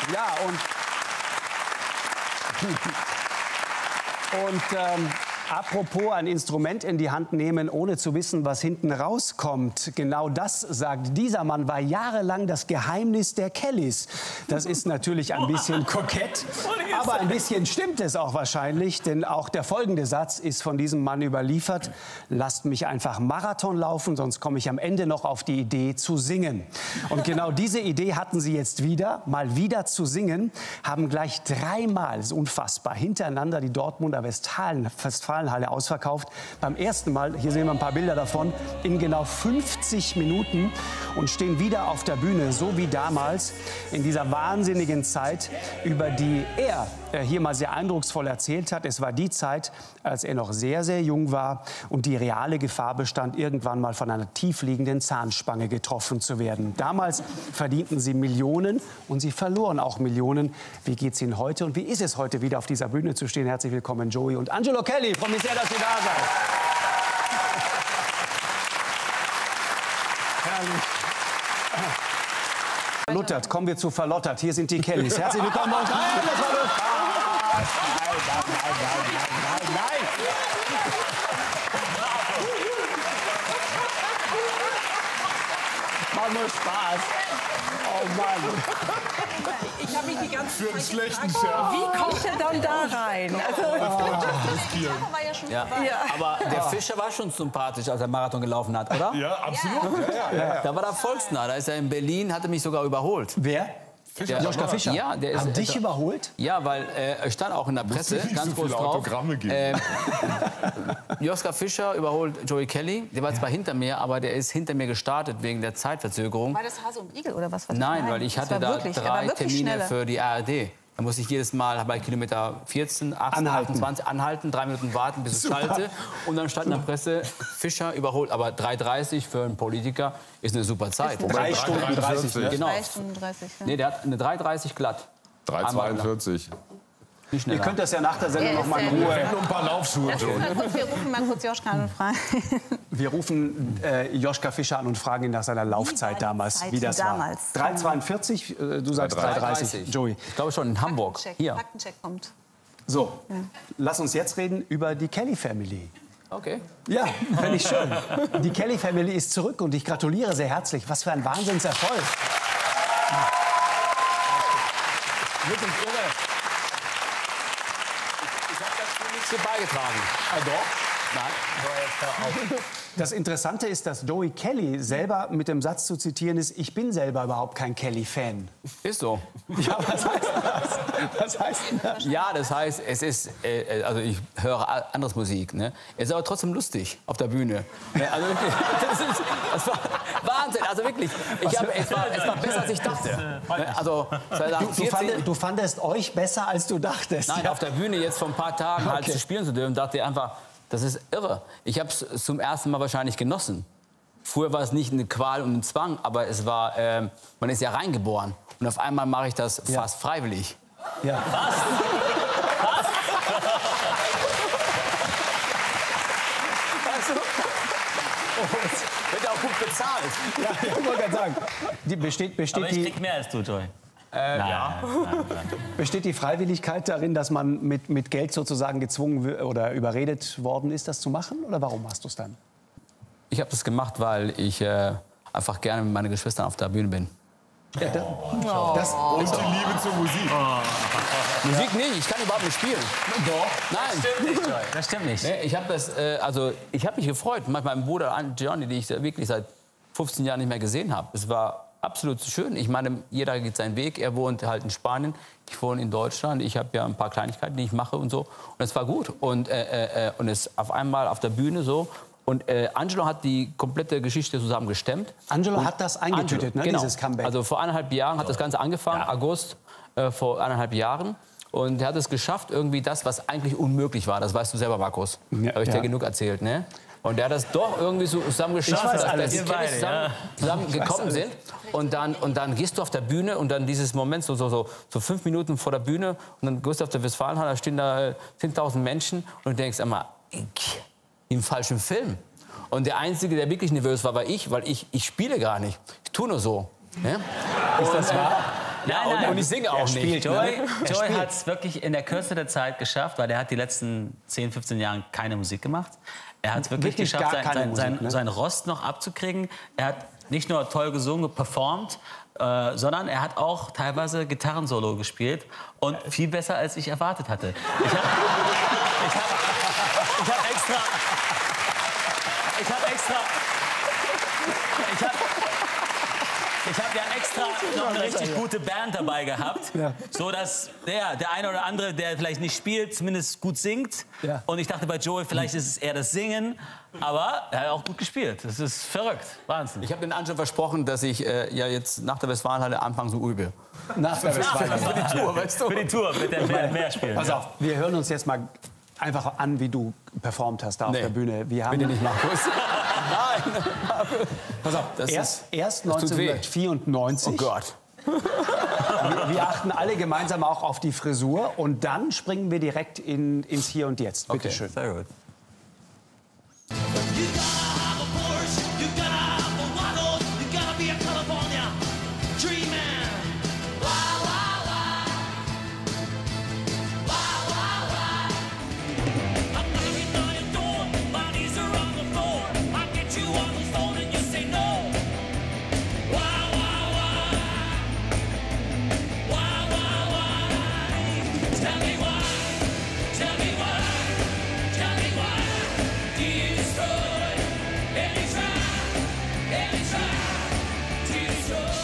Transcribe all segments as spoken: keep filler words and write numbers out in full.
Ja, und, und ähm, apropos ein Instrument in die Hand nehmen, ohne zu wissen, was hinten rauskommt. Genau das sagt dieser Mann, war jahrelang das Geheimnis der Kellys. Das ist natürlich ein bisschen kokett, aber ein bisschen stimmt es auch wahrscheinlich, denn auch der folgende Satz ist von diesem Mann überliefert. Lasst mich einfach Marathon laufen, sonst komme ich am Ende noch auf die Idee zu singen. Und genau diese Idee hatten sie jetzt wieder, mal wieder zu singen, haben gleich dreimal, das ist unfassbar, hintereinander die Dortmunder Westfalen, Westfalenhalle ausverkauft. Beim ersten Mal, hier sehen wir ein paar Bilder davon, in genau fünfzig Minuten und stehen wieder auf der Bühne, so wie damals in dieser wahnsinnigen Zeit, über die er hier mal sehr eindrucksvoll erzählt hat. Es war die Zeit, als er noch sehr, sehr jung war und die reale Gefahr bestand, irgendwann mal von einer tiefliegenden Zahnspange getroffen zu werden. Damals verdienten sie Millionen und sie verloren auch Millionen. Wie geht's Ihnen heute und wie ist es heute wieder auf dieser Bühne zu stehen? Herzlich willkommen, Joey und Angelo Kelly. Freue mich sehr, dass ihr da seid. Herrlich. Verlottert, kommen wir zu Verlottert. Hier sind die Kellys. Herzlich willkommen bei uns. Nein, das war das. Nein, nein, nein, nein, nein, nein. Macht nur Spaß. Oh Mann. Ich habe mich die ganze Für einen Zeit schlechten gefragt, Scherz. wie kommt er dann da rein? Also, Ja. Aber der Fischer war schon sympathisch, als er Marathon gelaufen hat, oder? Ja, absolut. Ja, ja, ja. Da war der volksnah. Da ist er in Berlin, hat er mich sogar überholt. Wer? Der, Joschka Fischer? Ja, der ist, Haben dich überholt? Ja, weil äh, er stand auch in der Presse, nicht ganz so groß viele drauf. Autogramme geben. Äh, Joschka Fischer überholt Joey Kelly. Der war zwar hinter mir, aber der ist hinter mir gestartet wegen der Zeitverzögerung. war das Hase und Igel oder was war das? Nein, weil ich das hatte war da wirklich, er war drei wirklich Termine schneller. für die A R D. Da musste ich jedes Mal bei Kilometer vierzehn, achtzehn, Anhalten. achtundzwanzig anhalten, drei Minuten warten, bis ich schalte. Und dann stand in der Presse, Fischer überholt. Aber drei dreißig für einen Politiker ist eine super Zeit. Drei Stunden dreißig. Ne? Genau. drei Stunden dreißig. Ja. Nee, der hat eine drei dreißig glatt. drei zweiundvierzig. Nicht Ihr schneller. könnt das ja nach der Sendung Er noch ist mal in sehr Ruhe. Nur ein paar Laufschuhe. Lass uns mal kurz, wir rufen mal kurz Joschka an und fragen. Wir rufen äh, Joschka Fischer an und fragen ihn nach seiner Laufzeit damals, Zeit wie das damals? war. drei zweiundvierzig, äh, du sagst drei dreißig. Joey. Ich glaube schon in Hamburg. Faktencheck, Hier. Faktencheck kommt. So, lass uns jetzt reden über die Kelly Family. Okay. Ja, finde ich schön. Die Kelly Family ist zurück und ich gratuliere sehr herzlich. Was für ein Wahnsinnserfolg. Wirklich irre. Ich habe dazu nichts zu beigetragen. Ah, doch? Nein. Das Interessante ist, dass Joey Kelly selber mit dem Satz zu zitieren ist, ich bin selber überhaupt kein Kelly-Fan. Ist so. Ja, was heißt das? Was heißt das? Ja, das heißt, es ist, äh, also ich höre a- anderes Musik, ne? Es ist aber trotzdem lustig auf der Bühne. Ne? Also wirklich, das, ist, das war Wahnsinn, also wirklich. Ich hab, es, war, es war besser, als ich dachte. Ne? Also, Du, du, fandest, du fandest euch besser, als du dachtest. Nein, ja. auf der Bühne jetzt vor ein paar Tagen halt Okay. zu spielen zu dürfen, dachte ich einfach, das ist irre. Ich habe es zum ersten Mal wahrscheinlich genossen. Früher war es nicht eine Qual und ein Zwang, aber es war, ähm, man ist ja reingeboren. Und auf einmal mache ich das Ja. fast freiwillig. Ja. Weißt du? Wird auch gut bezahlt. Ja, ich wollte gerade sagen, die besteht, besteht, Aber ich die, krieg mehr als du, Joy. Äh, Ja. besteht die Freiwilligkeit darin, dass man mit, mit Geld sozusagen gezwungen wi- oder überredet worden ist, das zu machen? Oder warum machst du es dann? Ich habe das gemacht, weil ich äh, einfach gerne mit meinen Geschwistern auf der Bühne bin. Ja, das, das, Und die Liebe zur Musik. Musik nicht, ich kann überhaupt nicht spielen. doch. Nein. Stimmt nicht, Joy. Das stimmt nicht. Nee, ich habe das, äh, also ich habe mich gefreut, mit meinem Bruder Johnny, den ich wirklich seit fünfzehn Jahren nicht mehr gesehen habe. Es war absolut schön. Ich meine, jeder geht seinen Weg. Er wohnt halt in Spanien, ich wohne in Deutschland. Ich habe ja ein paar Kleinigkeiten, die ich mache und so. Und es war gut. Und äh, äh, und es auf einmal auf der Bühne so. Und äh, Angelo hat die komplette Geschichte zusammen gestemmt. Angelo Und hat das eingetütet, Angelo, ne, genau. dieses Comeback. Also vor eineinhalb Jahren hat das Ganze angefangen, August äh, vor eineinhalb Jahren. Und er hat es geschafft, irgendwie das, was eigentlich unmöglich war. Das weißt du selber, Markus. Ja, Habe ich ja. dir genug erzählt, ne? Und der hat das doch irgendwie so zusammen geschafft, Ich weiß dass alles. die Ihr Kellys beide, zusammen, ja. zusammen gekommen alles. sind. Und dann, und dann gehst du auf der Bühne und dann dieses Moment, so, so, so, so fünf Minuten vor der Bühne, und dann gehst du auf der Westfalenhalle, da stehen da äh, zehntausend Menschen und du denkst einmal, im falschen Film. Und der Einzige, der wirklich nervös war, war ich, weil ich, ich spiele gar nicht. Ich tue nur so. Ne? Ist das wahr? Ja, Nein, und, nein. und ich singe auch Er nicht. spielt, ne? Joey, Er Joey spielt. hat es wirklich in der Kürze der Zeit geschafft, weil er hat die letzten zehn, fünfzehn Jahre keine Musik gemacht. Er hat es wirklich Wirklich geschafft, gar sein, keine sein, Musik, sein, ne? seinen Rost noch abzukriegen. Er hat nicht nur toll gesungen, performt, äh, sondern er hat auch teilweise Gitarrensolo gespielt und viel besser, als ich erwartet hatte. Ich habe ich hab, ich hab extra... Ich habe extra... Ich habe ich hab ja extra noch eine richtig gute Band dabei gehabt, Ja. so dass der, der eine oder andere, der vielleicht nicht spielt, zumindest gut singt. Ja. Und ich dachte bei Joey, vielleicht ist es eher das Singen, aber er hat auch gut gespielt. Das ist verrückt, Wahnsinn. Ich habe den Angelo versprochen, dass ich äh, ja jetzt nach der Westfalenhalle anfangen so übe. Nach der Westfalenhalle. Für die Tour, weißt du? Für die Tour mit dem Mehr, mehr spielen. Pass auf, wir hören uns jetzt mal einfach an, wie du performt hast da auf Nee. der Bühne. Wir haben Bitte nicht, Markus. Nein. Pass auf, Das erst, erst das tut weh. neunzehnhundertvierundneunzig. Oh Gott. Wir, wir achten alle gemeinsam auch auf die Frisur und dann springen wir direkt in, ins Hier und Jetzt. Bitte schön. Sehr gut. You gotta have a Porsche, you gotta have a waddle, you gotta be a California dreamer. Wow, wow, wow. Wow, wow, wow. I'm knocking on your door, bodies are on the floor. I get you on the phone and you say no. Wow, wow, wow. Wow, wow, wow. Tell me why, tell me why, tell me why. Do you destroy any try, any try to destroy?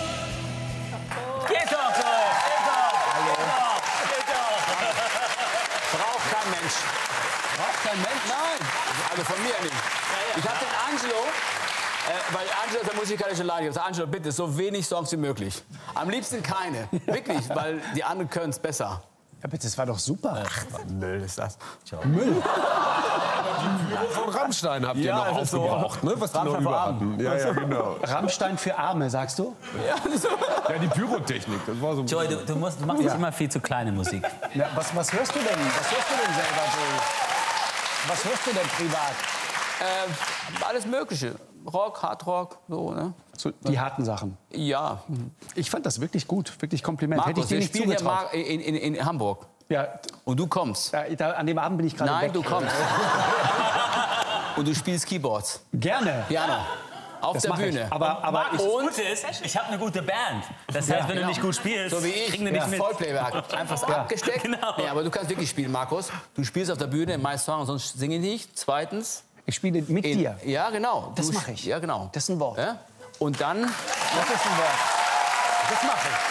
Geht doch, Joey! Geht doch! Geht doch! Geht doch! Braucht kein Mensch. Braucht kein Mensch? Nein. Also von mir nicht. Ich habe den Angelo, äh, weil Angelo ist der musikalische Leiter. Ich habe gesagt, Angelo, bitte, so wenig Songs wie möglich. Am liebsten keine. Wirklich, weil die anderen können es besser. Ja, bitte, das war doch super. Müll ist das. Von Rammstein habt ihr Ja, noch das ist so. aufgebraucht, ne? Was die noch Rammstein über vor Abend. hatten. Ja, ja, genau. Rammstein für Arme, sagst du? Ja, die Pyrotechnik, das war so ein Joey, du, du, musst, du machst nicht immer viel zu kleine Musik. Ja, was, was hörst du denn? Was hörst du denn selber so? Was hörst du denn privat? Äh, alles Mögliche. Rock, Hardrock, so, ne? So, die harten Sachen. Ja. Ich fand das wirklich gut, wirklich Kompliment. Hätte ich Markus, dir wir nicht spielen hier zugetraut. Mar- in, in, in Hamburg. Ja, Und du kommst. da, da, an dem Abend bin ich gerade Nein, weg. du kommst. Und du spielst Keyboards. Gerne. Piano. Auf Das der mach ich. Bühne. Aber, aber ich, Das Gute ist, ich habe eine gute Band. Das heißt, wenn du nicht gut spielst, So wie ich, kriegen die ja. nicht mit. Vollplayback. Einfach so abgesteckt. Genau. Nee, aber du kannst wirklich spielen, Markus. Du spielst auf der Bühne mein Song, sonst singe ich nicht. Zweitens. ich spiele mit in- dir. Ja, genau. Das Du- mach ich. Ja, genau. Das ist ein Wort. Ja? Und dann. Das ist ein Wort. Das mache ich.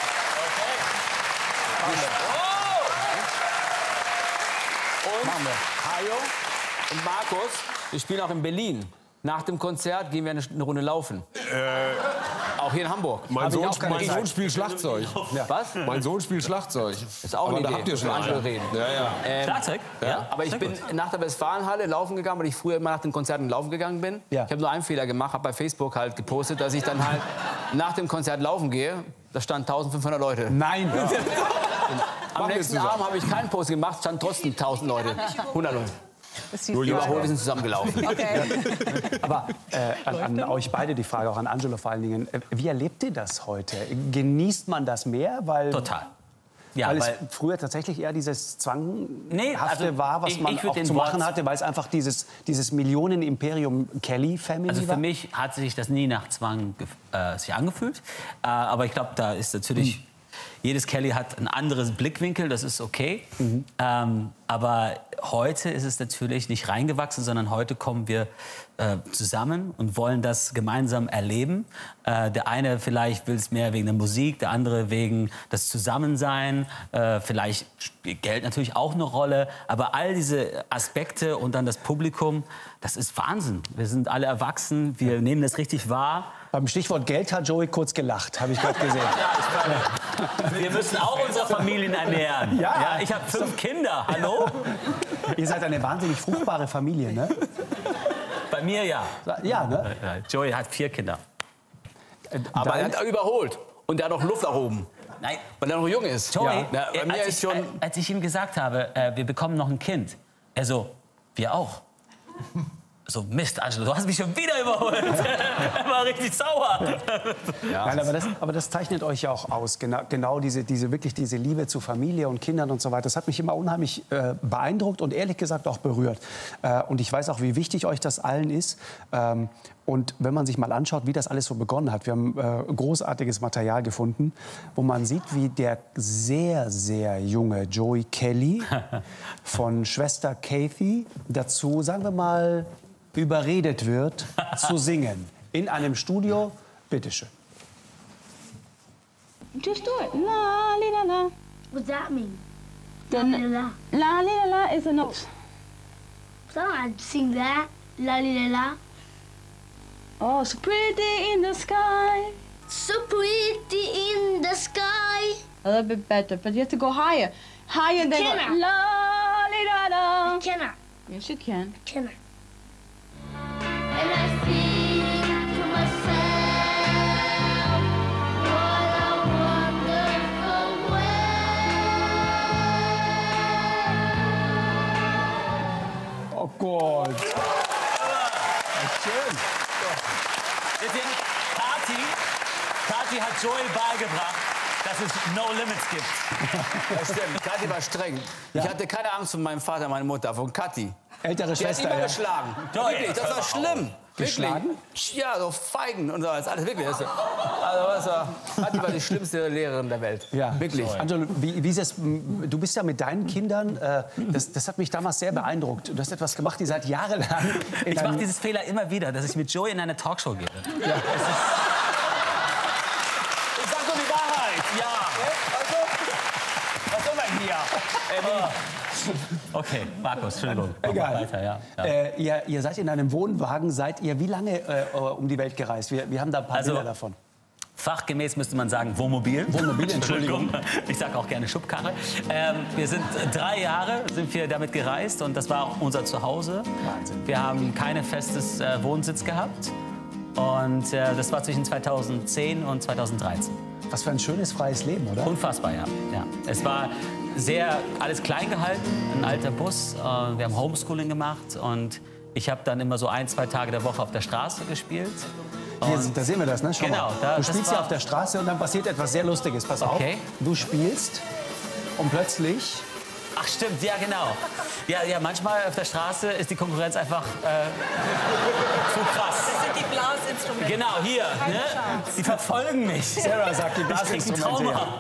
Und Hajo und Markus, wir spielen auch in Berlin. Nach dem Konzert gehen wir eine, eine Runde laufen. Auch hier in Hamburg. Mein Hab ich Sohn, auch keine mein Zeit. Sohn spielt Schlagzeug. Was? Mein Sohn spielt Schlagzeug. Ist auch Aber eine da Idee. habt ihr schon Mit Angelo einen. reden. Ja, ja. Ähm, Schlagzeug? Ja, aber ich Sehr bin gut. nach der Westfalenhalle laufen gegangen, weil ich früher immer nach den Konzerten laufen gegangen bin. Ja. Ich habe nur einen Fehler gemacht, habe bei Facebook halt gepostet, dass ich dann halt nach dem Konzert laufen gehe. Da standen eintausendfünfhundert Leute. Nein. Am Machen wir nächsten zusammen. Abend habe ich keinen Post gemacht, standen trotzdem tausend Leute. hundert Leute. Das siehst du Überholt, wir ja. sind zusammengelaufen. Okay. Aber äh, an, an euch beide die Frage, auch an Angelo vor allen Dingen. Äh, Wie erlebt ihr das heute? Genießt man das mehr? Weil, Total. Ja, weil es weil, früher tatsächlich eher dieses Zwanghafte Nee, also war, was ich- man ich würd auch den zu machen Wort- hatte, weil es einfach dieses, dieses Millionen-Imperium Kelly-Family also war? für mich hat sich das nie nach Zwang gef- äh, sich angefühlt. Äh, aber ich glaube, da ist natürlich... Jedes Kelly hat einen anderen Blickwinkel, das ist okay. Ähm, aber heute ist es natürlich nicht reingewachsen, sondern heute kommen wir äh, zusammen und wollen das gemeinsam erleben. Äh, der eine vielleicht will es mehr wegen der Musik, der andere wegen das Zusammensein. Äh, vielleicht spielt Geld natürlich auch eine Rolle. Aber all diese Aspekte und dann das Publikum, das ist Wahnsinn. Wir sind alle erwachsen, wir nehmen das richtig wahr. Beim Stichwort Geld hat Joey kurz gelacht, habe ich gerade gesehen. Wir müssen auch unsere Familien ernähren. Ja. ich habe fünf Kinder. Hallo? Ihr seid eine wahnsinnig fruchtbare Familie, ne? Bei mir ja. Ja, ne? Joey hat vier Kinder. Aber Dein- er hat überholt. Und er hat auch Luft nach oben. Nein, Weil er noch jung ist. Joey, Ja, bei äh, mir als, ist ich, schon. äh, als ich ihm gesagt habe, äh, wir bekommen noch ein Kind, er so, wir auch. so, Mist, Angelo, du hast mich schon wieder überholt. Er war richtig sauer. Nein, aber, das, aber das zeichnet euch ja auch aus. Genau, genau diese, diese, wirklich diese Liebe zu Familie und Kindern und so weiter. Das hat mich immer unheimlich äh, beeindruckt und ehrlich gesagt auch berührt. Äh, und ich weiß auch, wie wichtig euch das allen ist. Ähm, und wenn man sich mal anschaut, wie das alles so begonnen hat. Wir haben äh, großartiges Material gefunden, wo man sieht, wie der sehr, sehr junge Joey Kelly von Schwester Kathy dazu, sagen wir mal, überredet wird, zu singen. In einem Studio. Bitte schön. Just do it. La li la la. What's that mean? The La, la, la. la li la la is a note. So I'd sing that. La li la la. Oh, so pretty in the sky. So pretty in the sky. A little bit better, but you have to go higher. Higher than Can I? la li la la. Can I? Yes, you can. Can I? And I think to myself, what a wonderful world. Oh Gott. Schön. Kathi, Kathi hat Joey beigebracht, dass es No Limits gibt. Das stimmt. Kathi war streng. Ich hatte keine Angst vor meinem Vater und meiner Mutter, von Kathi. Ältere Die hat Schwester, immer ja. geschlagen. Joey, Wirklich, das war schlimm. Geschlagen? Wirklich. Ja, so Feigen und so. Das ist alles wirklich. Das ist- Also, das war, Kathi war die schlimmste Lehrerin der Welt. Ja, Wirklich. Angelo, wie, wie ist es, m, du bist ja mit deinen Kindern, äh, das, das hat mich damals sehr beeindruckt. Du hast etwas gemacht, die seit jahrelang... in Ich mache einem- dieses Fehler immer wieder, dass ich mit Joey in eine Talkshow gehe. Ich sag nur die Wahrheit. Ja. Also, was soll man hier? Äh, wie- Okay, Markus, Entschuldigung. Mach mal Egal. Weiter, ja. ja. Äh, ihr, ihr seid in einem Wohnwagen, seid ihr wie lange äh, um die Welt gereist? Wir, wir haben da ein paar Also- Bilder davon. Fachgemäß müsste man sagen Wohnmobil. Wohnmobil, Entschuldigung. Ich sage auch gerne Schubkarre. Ähm, wir sind drei Jahre sind wir damit gereist und das war auch unser Zuhause. Wahnsinn. Wir haben keinen festes äh, Wohnsitz gehabt und äh, das war zwischen zweitausendzehn und zweitausenddreizehn. Was für ein schönes, freies Leben, oder? Unfassbar, ja. ja. Es war sehr alles klein gehalten, ein alter Bus. Äh, wir haben Homeschooling gemacht und ich habe dann immer so ein, zwei Tage der Woche auf der Straße gespielt. Hier, Und da sehen wir das, ne? Schau Genau, mal. da- Du das spielst war- ja auf der Straße und dann passiert etwas sehr Lustiges. Pass auf. Okay. Du spielst und plötzlich... Ach stimmt, ja genau. Ja, ja, manchmal auf der Straße ist die Konkurrenz einfach äh, zu krass. Das sind die Blasinstrumente. Genau, hier. Ne? Die verfolgen mich. Sarah sagt, die Ich krieg ein Blasinstrumente. Trauma.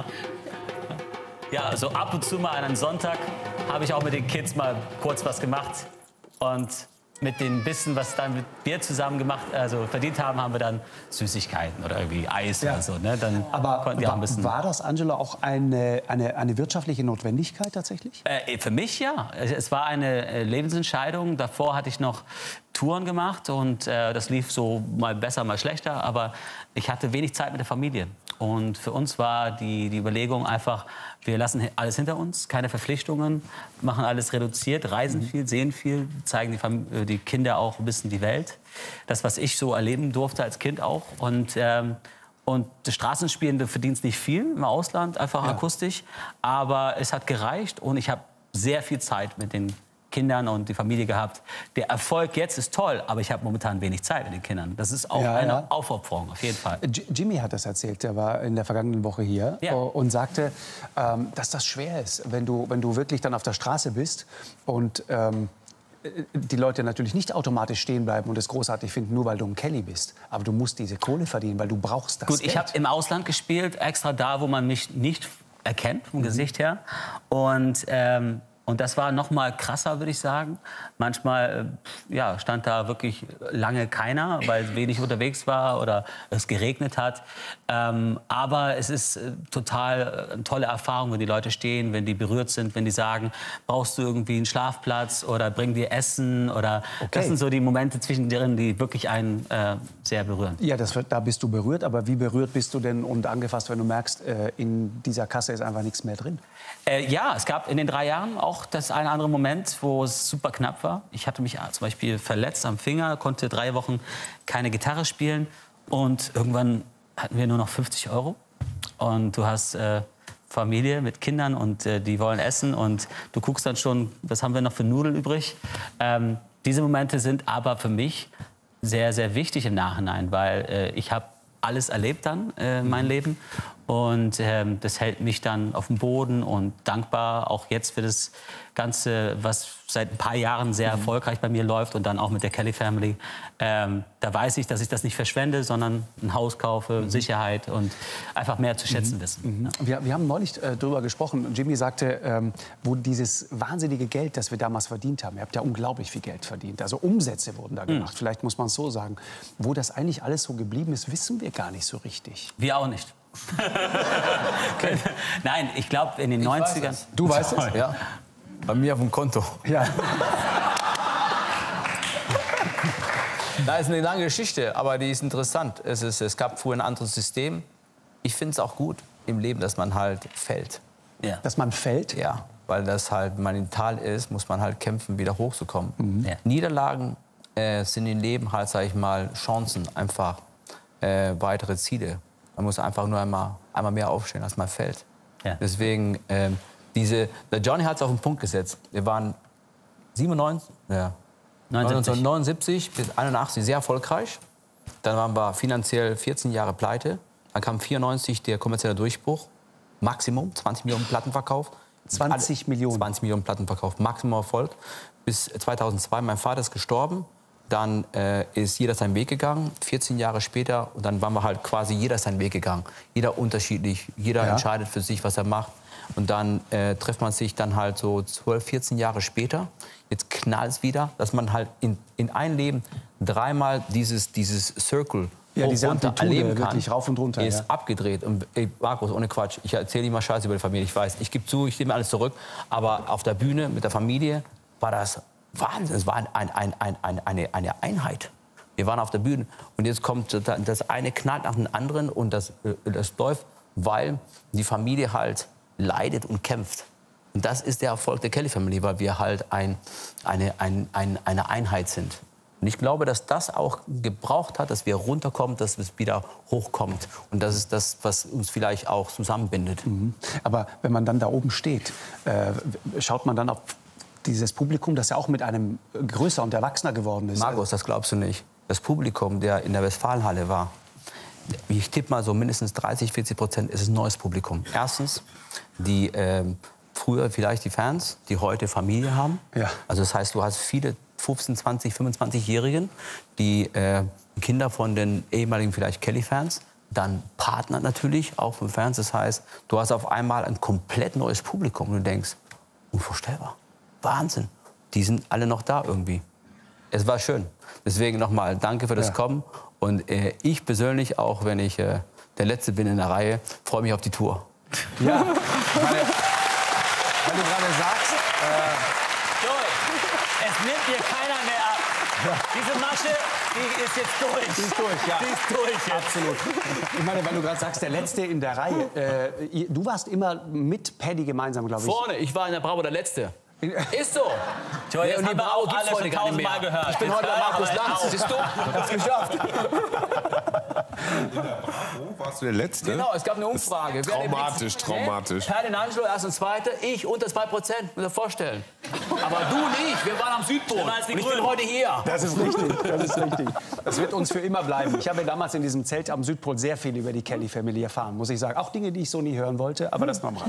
Ja, also ab und zu mal an einem Sonntag habe ich auch mit den Kids mal kurz was gemacht. Und mit dem Bissen, was dann mit wir zusammen gemacht, also verdient haben, haben wir dann Süßigkeiten oder irgendwie Eis Ja. oder so. Ne? Dann Aber konnten die auch ein war, bisschen. war das, Angela, auch eine, eine, eine wirtschaftliche Notwendigkeit tatsächlich? Äh, für mich ja. Es es war eine äh, Lebensentscheidung. Davor hatte ich noch Touren gemacht und äh, das lief so mal besser, mal schlechter. Aber ich hatte wenig Zeit mit der Familie. Und für uns war die, die Überlegung einfach, wir lassen hi- alles hinter uns, keine Verpflichtungen, machen alles reduziert, reisen viel, sehen viel, zeigen die, Fam äh, die Kinder auch ein bisschen die Welt. Das, was ich so erleben durfte als Kind auch. Und, ähm, und das Straßenspielen, du verdienst nicht viel im Ausland, einfach akustisch. Aber es hat gereicht und ich habe sehr viel Zeit mit den Kindern und die Familie gehabt. Der Erfolg jetzt ist toll, aber ich habe momentan wenig Zeit mit den Kindern. Das ist auch Ja, eine ja. Aufopferung, auf jeden Fall. J- Jimmy hat das erzählt, der war in der vergangenen Woche hier Ja. und sagte, ähm, dass das schwer ist, wenn du, wenn du wirklich dann auf der Straße bist und ähm, die Leute natürlich nicht automatisch stehen bleiben und es großartig finden, nur weil du ein Kelly bist. Aber du musst diese Kohle verdienen, weil du brauchst das Gut, Geld. ich habe im Ausland gespielt, extra da, wo man mich nicht erkennt vom Gesicht her. Und, ähm, und das war noch mal krasser, würde ich sagen. Manchmal äh, ja, stand da wirklich lange keiner, weil wenig unterwegs war oder es geregnet hat. Ähm, aber es ist äh, total äh, eine tolle Erfahrung, wenn die Leute stehen, wenn die berührt sind, wenn die sagen, brauchst du irgendwie einen Schlafplatz oder bring dir Essen oder Okay. das sind so die Momente zwischendrin, die wirklich einen äh, sehr berühren. Ja, das wird, da bist du berührt. Aber wie berührt bist du denn und angefasst, wenn du merkst, äh, in dieser Kasse ist einfach nichts mehr drin? Äh, ja, es gab in den drei Jahren auch das eine andere Moment, wo es super knapp war. Ich hatte mich äh, zum Beispiel verletzt am Finger, konnte drei Wochen keine Gitarre spielen und irgendwann hatten wir nur noch fünfzig Euro. Und du hast äh, Familie mit Kindern und äh, die wollen essen und du guckst dann schon, was haben wir noch für Nudeln übrig? Ähm, Diese Momente sind aber für mich sehr, sehr wichtig im Nachhinein, weil äh, ich habe alles erlebt dann, äh, mein Leben. Und ähm, das hält mich dann auf dem Boden und dankbar, auch jetzt für das Ganze, was seit ein paar Jahren sehr erfolgreich bei mir läuft und dann auch mit der Kelly Family. Ähm, da weiß ich, dass ich das nicht verschwende, sondern ein Haus kaufe, mhm. Sicherheit und einfach mehr zu schätzen mhm. wissen. Mhm. Ja. Wir, wir haben neulich äh, darüber gesprochen. Jimmy sagte, ähm, wo dieses wahnsinnige Geld, das wir damals verdient haben, ihr habt ja unglaublich viel Geld verdient, also Umsätze wurden da gemacht, mhm. vielleicht muss man es so sagen. Wo das eigentlich alles so geblieben ist, wissen wir gar nicht so richtig. Wir auch nicht. Okay. Nein, ich glaube in den ich neunzigern. Du weißt es? Ja. Bei mir auf dem Konto. Ja. Das ist eine lange Geschichte, aber die ist interessant. Es, ist, es gab früher ein anderes System. Ich finde es auch gut im Leben, dass man halt fällt. Ja. Dass man fällt? Ja, weil das halt mental ist, muss man halt kämpfen, wieder hochzukommen. Mhm. Ja. Niederlagen äh, sind im Leben halt, sag ich mal, Chancen, einfach äh, weitere Ziele. Man muss einfach nur einmal, einmal mehr aufstehen, als man fällt. Ja. Deswegen, ähm, diese, der Johnny hat es auf den Punkt gesetzt. Wir waren siebenundneunzig, ja, neunzehnhundertneunundsiebzig bis einundachtzig sehr erfolgreich. Dann waren wir finanziell vierzehn Jahre pleite. Dann kam vierundneunzig der kommerzielle Durchbruch. Maximum, zwanzig Millionen Platten verkauft. zwanzig Millionen? zwanzig Millionen Platten verkauft, Maximum Erfolg. Bis zweitausendzwei, mein Vater ist gestorben. Dann äh, ist jeder seinen Weg gegangen, vierzehn Jahre später. Und dann waren wir halt quasi jeder seinen Weg gegangen. Jeder unterschiedlich, jeder ja. entscheidet für sich, was er macht. Und dann äh, trifft man sich dann halt so zwölf, vierzehn Jahre später. Jetzt knallt es wieder, dass man halt in, in ein Leben dreimal dieses, dieses Circle ja, diese runter erleben kann. Wirklich rauf und runter, ist ja. abgedreht. Und ey, Markus, ohne Quatsch, ich erzähle immer Scheiße über die Familie, ich weiß. Ich gebe zu, ich nehme alles zurück. Aber auf der Bühne mit der Familie war das Wahnsinn. Es war ein, ein, ein, ein, ein, eine, eine Einheit. Wir waren auf der Bühne und jetzt kommt das eine knallt nach dem anderen und das, das läuft, weil die Familie halt leidet und kämpft. Und das ist der Erfolg der Kelly Family, weil wir halt ein, eine, ein, ein, eine Einheit sind. Und ich glaube, dass das auch gebraucht hat, dass wir runterkommen, dass es wieder hochkommt. Und das ist das, was uns vielleicht auch zusammenbindet. Mhm. Aber wenn man dann da oben steht, äh, schaut man dann auf dieses Publikum, das ja auch mit einem größer und erwachsener geworden ist. Markus, das glaubst du nicht. Das Publikum, der in der Westfalenhalle war, ich tippe mal so mindestens dreißig, vierzig Prozent ist ein neues Publikum. Erstens, die äh, früher vielleicht die Fans, die heute Familie haben. Ja. Also das heißt, du hast viele fünfzehn, zwanzig, fünfundzwanzigjährigen, die äh, Kinder von den ehemaligen vielleicht Kelly-Fans, dann Partner natürlich, auch von Fans. Das heißt, du hast auf einmal ein komplett neues Publikum und du denkst, unvorstellbar. Wahnsinn. Die sind alle noch da irgendwie. Es war schön. Deswegen nochmal danke für das ja. Kommen. Und äh, ich persönlich, auch wenn ich äh, der Letzte bin in der Reihe, freue mich auf die Tour. Ja, weil, weil du gerade sagst... Äh Joey, es nimmt dir keiner mehr ab. Ja. Diese Masche, die ist jetzt durch. Die ist durch, ja. Die ist durch jetzt. Absolut. Ich meine, weil du gerade sagst, der Letzte in der Reihe. Äh, du warst immer mit Paddy gemeinsam, glaube ich. Vorne, ich war in der Bravo der Letzte. Ist so. Joey, ja, und die Bravo gibt's heute gar nicht mehr. Gehört. Ich bin jetzt heute der Markus Lanz, siehst du? Hab's geschafft. Warst du der Letzte? Genau, es gab eine Umfrage. Traumatisch, traumatisch. Perdin Angelo, erst und zweite, ich unter zwei Prozent, muss ich vorstellen. Aber du nicht, wir waren am Südpol. Und ich bin heute hier. Das ist richtig, das ist richtig. Das wird uns für immer bleiben. Ich habe damals in diesem Zelt am Südpol sehr viel über die Kelly Family erfahren, muss ich sagen. Auch Dinge, die ich so nie hören wollte, aber das noch mal.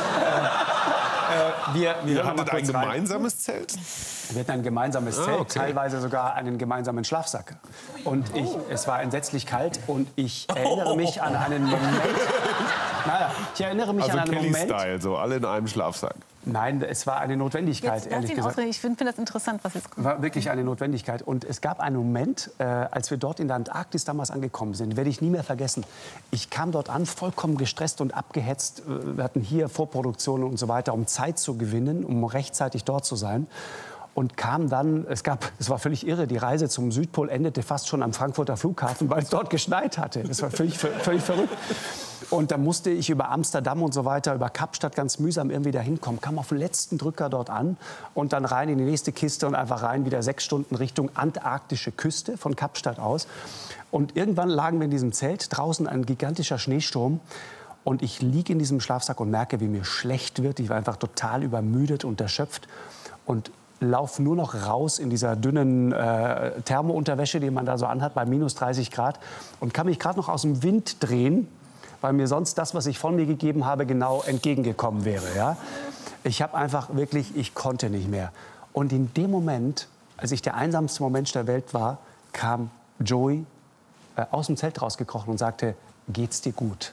Äh, wir, wir Ihr hattet ein gemeinsames Zelt? Wir hatten ein gemeinsames Zelt, ah, okay. teilweise sogar einen gemeinsamen Schlafsack. Und ich, es war entsetzlich kalt und ich erinnere mich an einen Moment. Naja, ich erinnere mich also an einen Moment. Kelly-Style, so alle in einem Schlafsack. Nein, es war eine Notwendigkeit, Jetzt, ehrlich ihn gesagt. ausreden. Ich finde find das interessant, was jetzt kommt. War wirklich eine Notwendigkeit. Und es gab einen Moment, äh, als wir dort in der Antarktis damals angekommen sind, werde ich nie mehr vergessen. Ich kam dort an, vollkommen gestresst und abgehetzt. Wir hatten hier Vorproduktionen und so weiter, um Zeit zu gewinnen, um rechtzeitig dort zu sein. Und kam dann, es gab, es war völlig irre, die Reise zum Südpol endete fast schon am Frankfurter Flughafen, weil es dort geschneit hatte. Das war völlig, völlig verrückt. Und da musste ich über Amsterdam und so weiter, über Kapstadt ganz mühsam irgendwie da hinkommen. Kam auf den letzten Drücker dort an und dann rein in die nächste Kiste und einfach rein, wieder sechs Stunden Richtung antarktische Küste von Kapstadt aus. Und irgendwann lagen wir in diesem Zelt, draußen ein gigantischer Schneesturm. Und ich liege in diesem Schlafsack und merke, wie mir schlecht wird. Ich war einfach total übermüdet und erschöpft. Und laufe nur noch raus in dieser dünnen äh, Thermounterwäsche, die man da so anhat, bei minus dreißig Grad. Und kann mich gerade noch aus dem Wind drehen, weil mir sonst das, was ich von mir gegeben habe, genau entgegengekommen wäre. Ja? Ich habe einfach wirklich, ich konnte nicht mehr. Und in dem Moment, als ich der einsamste Mensch der Welt war, kam Joey äh, aus dem Zelt rausgekrochen und sagte, geht's dir gut?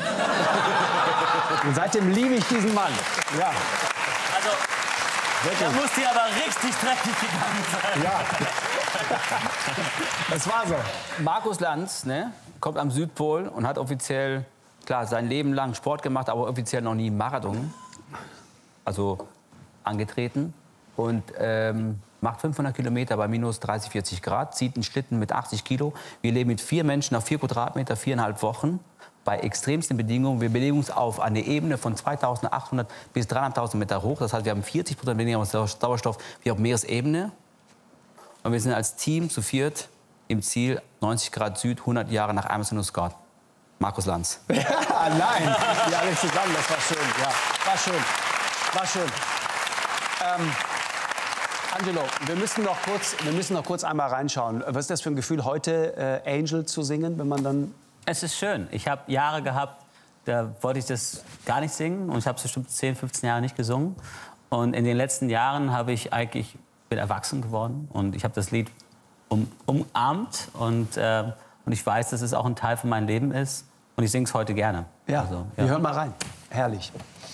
Und seitdem liebe ich diesen Mann. Ja. Also, da muss dir aber richtig dreckig gegangen sein. Ja. Das war so. Markus Lanz, ne, kommt am Südpol und hat offiziell, klar, sein Leben lang Sport gemacht, aber offiziell noch nie Marathon, also angetreten. Und ähm, macht fünfhundert Kilometer bei minus dreißig, vierzig Grad, zieht einen Schlitten mit achtzig Kilo. Wir leben mit vier Menschen auf vier Quadratmeter, viereinhalb Wochen. Bei extremsten Bedingungen. Wir bewegen uns auf eine Ebene von zweitausendachthundert bis dreitausendfünfhundert Meter hoch. Das heißt, wir haben vierzig Prozent weniger Sauerstoff wie auf Meeresebene. Und wir sind als Team zu viert im Ziel neunzig Grad Süd, hundert Jahre nach Emerson und Scott. Markus Lanz. Ja, nein, ja, alle zusammen, das war schön. Ja, war schön, war schön. Ähm, Angelo, wir müssen, noch kurz, wir müssen noch kurz einmal reinschauen. Was ist das für ein Gefühl, heute äh, Angel zu singen, wenn man dann... Es ist schön. Ich habe Jahre gehabt, da wollte ich das gar nicht singen. Und ich habe es bestimmt zehn, fünfzehn Jahre nicht gesungen. Und in den letzten Jahren habe ich eigentlich, bin erwachsen geworden. Und ich habe das Lied um, umarmt. Und, äh, und ich weiß, dass es auch ein Teil von meinem Leben ist. Und ich singe es heute gerne. Ja, also, ja. Wir hören mal rein. Herrlich.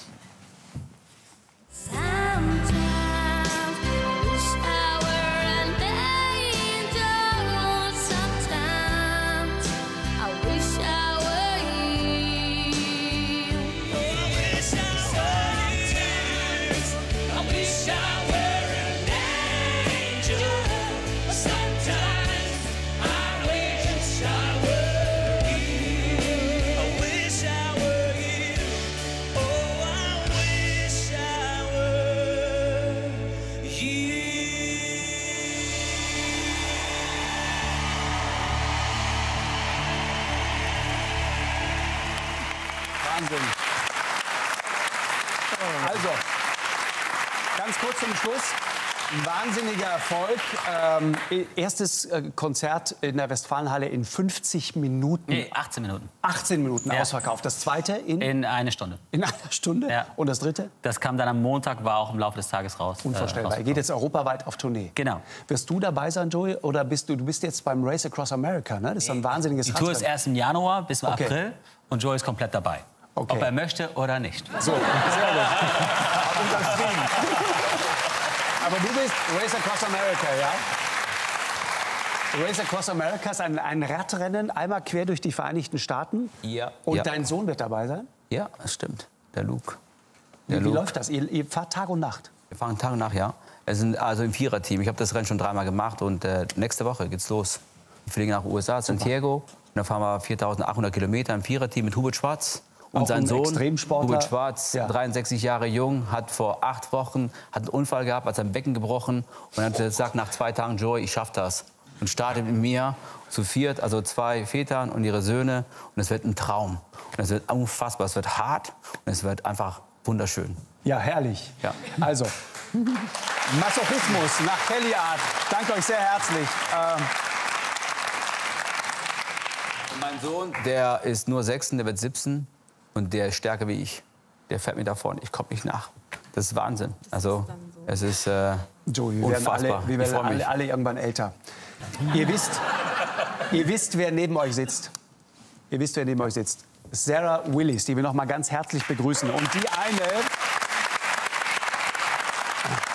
Also, ganz kurz zum Schluss. Ein wahnsinniger Erfolg. Ähm, erstes äh, Konzert in der Westfalenhalle in fünfzig Minuten. Nee, achtzehn Minuten. achtzehn Minuten Ja. ausverkauft. Das zweite in, In eine Stunde. in einer Stunde. Ja. Und das dritte? Das kam dann am Montag, war auch im Laufe des Tages raus. äh, Unvorstellbar. Er geht jetzt europaweit auf Tournee. Genau. Wirst du dabei sein, Joey? Oder bist du, du bist jetzt beim Race Across America, ne? Das ist ein wahnsinniges Die Tour ist Radrennen. erst im Januar bis Okay. April und Joey ist komplett dabei. Okay. Ob er möchte oder nicht. So, sehr gut. Unterschrieben. Aber du bist Race Across America, ja? Race Across America ist ein, ein Radrennen, einmal quer durch die Vereinigten Staaten. Ja. Und Ja. dein Sohn wird dabei sein? Ja, das stimmt. Der Luke. Wie, Der wie Luke. läuft das? Ihr, ihr fahrt Tag und Nacht. Wir fahren Tag und Nacht, ja. Wir sind also im Viererteam. Ich habe das Rennen schon dreimal gemacht und äh, nächste Woche geht's los. Wir fliegen nach U S A, Santiago. Und dann fahren wir viertausendachthundert Kilometer im Viererteam mit Hubert Schwarz. Und Auch sein ein Sohn, Extremsportler. Hubert Schwarz, Ja. dreiundsechzig Jahre jung, hat vor acht Wochen hat einen Unfall gehabt, hat sein Becken gebrochen. Und hat gesagt nach zwei Tagen, Joey, ich schaff das. Und startet mit mir zu viert, also zwei Vätern und ihre Söhne. Und es wird ein Traum. Und es wird unfassbar. Es wird hart und es wird einfach wunderschön. Ja, herrlich. Ja. Also, Masochismus nach Kelly Art. Danke euch sehr herzlich. Ähm, Und mein Sohn, der ist nur sechzehn, der wird siebzehn. Und der ist stärker wie ich. Der fährt mir da vorne. Ich komme nicht nach. Das ist Wahnsinn. Also, es ist äh, Joey, wir werden, unfassbar. alle, wir Ich werden freu mich. alle, alle irgendwann älter. Ihr wisst, ihr wisst, wer neben euch sitzt. Ihr wisst, wer neben euch sitzt. Sarah Willis, die wir noch mal ganz herzlich begrüßen. Und die eine...